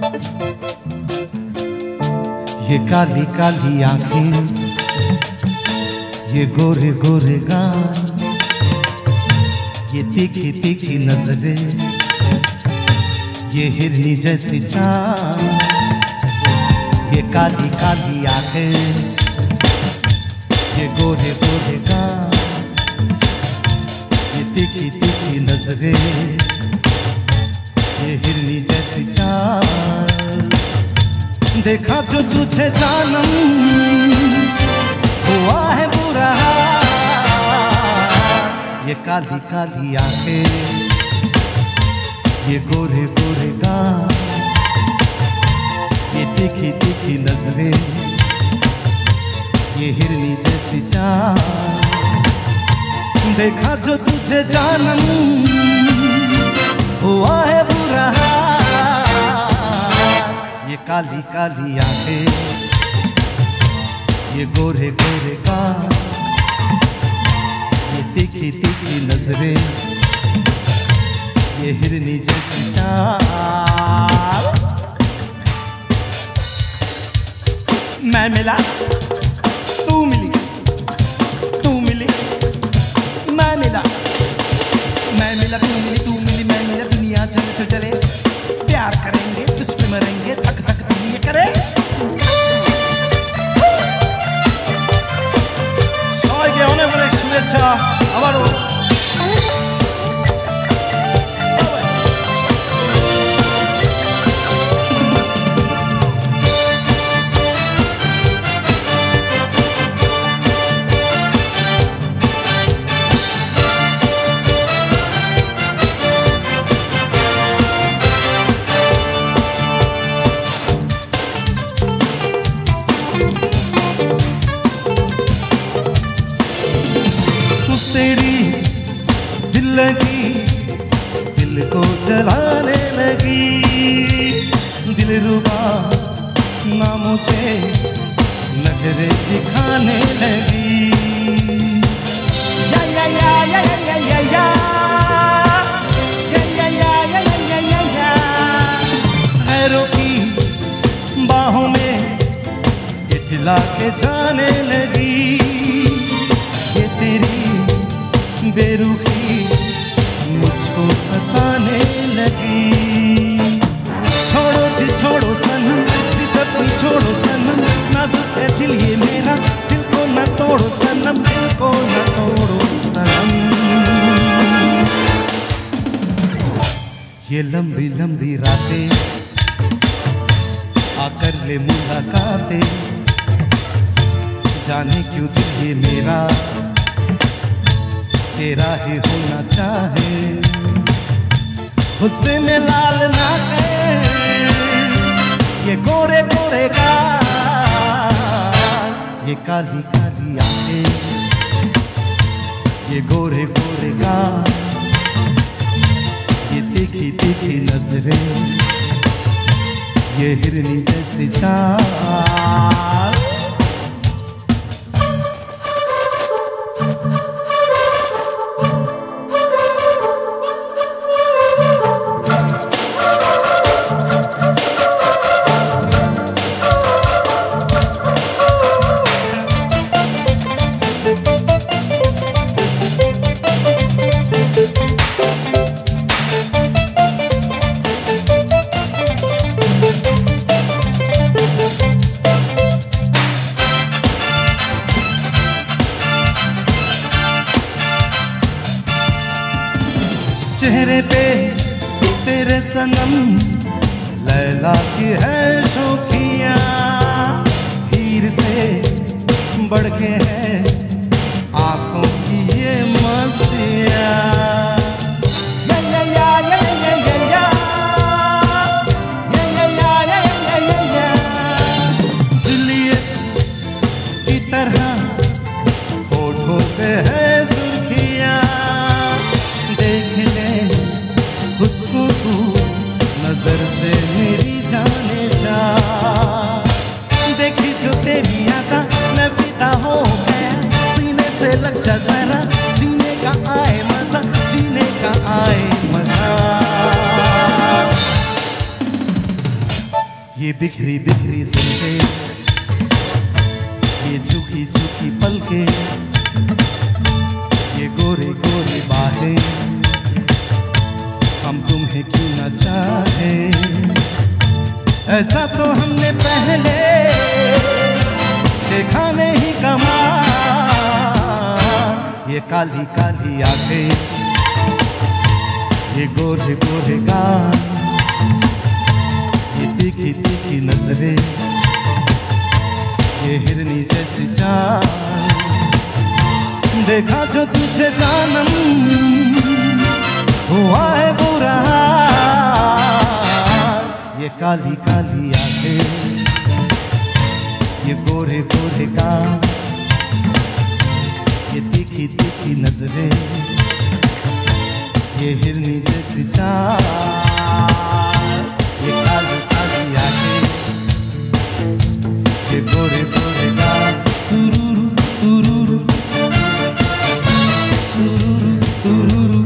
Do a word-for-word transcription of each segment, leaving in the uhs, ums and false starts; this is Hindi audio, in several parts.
ये काली काली आंखें, ये गोरे गोरे गाल, ये तीखी तीखी नजरें, ये हिरनी जैसी चाल, ये काली काली आंखें, ये गोरे गोरे गाल, ये तीखी तीखी नजरें, ये हिरनी जैसी चाल। देखा जो तुझे जानम हुआ है बुरा, ये काली काली आंखें, ये गोरे गोरे गाल, ये तीखी तीखी नजरें, ये हिरनी जैसी चाल। देखा जो तुझे जानम हुआ है बुरा, ये काली काली आंखें, ये गोरे गोरे गाल, ये तीखी तीखी नजरें, ये हिरनी जैसी चाल। मैं मिला तू मिली, तू मिली मैं मिला, मैं मिला तू मिली, तू मिली मैं मिला। दुनिया चले तो चले, प्यार करेंगे तुझ पे मरेंगे, थक थक तुम ये करे। সবাইকে অনেক অনেক শুভেচ্ছা আবারও। तेरी दिल लगी, दिल को जलाने लगी, दिल रुबा ना मुझे नजरें दिखाने लगी। या या या या या या या या या या या या या या। खैरों की बाहों में ये ठिला के जाने लगी, ये तेरी बेरुखी मुझको सताने लगी। छोड़ो जी छोड़ो सनम, अपनी छोड़ो सनम, नाजुक है दिल ये मेरा, दिल को न तोड़ो सनम, दिल को न तोड़ो सनम। ये लंबी लंबी रातें आकर ले मुलाकातें, जाने क्यों दिल ये मेरा तेरा ही होना चाहे। हुस्न में लाल ना कर ये गोरे गोरे गाल, ये काली काली आंखें, ये गोरे गोरे गाल, ये तीखी तीखी नजरें, ये हिरनी जैसी चाल। चेहरे पे तेरे सनम लैला की है शौकियाँ, हीर से बढ़ के है आँखों की ये मस्तियाँ। या या या या या या या या या या या या या। जूलियट की तरह होठों पे है सुर्खियाँ, देख ले खुद को तू नजर से मेरी जाने जा। देखी जो तेरी यादा मैं फिदा हो गया, सीने से लग जा जरा, जीने का आए मजा, जीने का आए मजा। ये बिखरी बिखरी जुल्फे, ये झुकी झुकी पलके, ये गोरे गोरे बाहें, हम तुम्हें क्यों न चाहे। ऐसा तो हमने पहले देखा नहीं कमाल। ये काली काली आंखें, ये गोरे गोरे गाल, ये तीखी तीखी नजरें, ये हिरनी जैसी चाल। देखा जो तुझे जानम हुआ है बुरा। ये काली काली आंखें, ये गोरे गोरे गाल, ये तीखी तीखी नजरें, ये हिरनी जैसी चाल। ये काली काली आंखें, ये गोरे गोरे गाल, तुरुरु तुरुरु तुरुरु तुरुरु।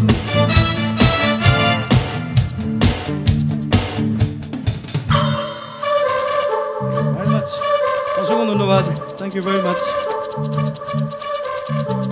Very much. অসংখ্য ধন্যবাদ। Thank you very much.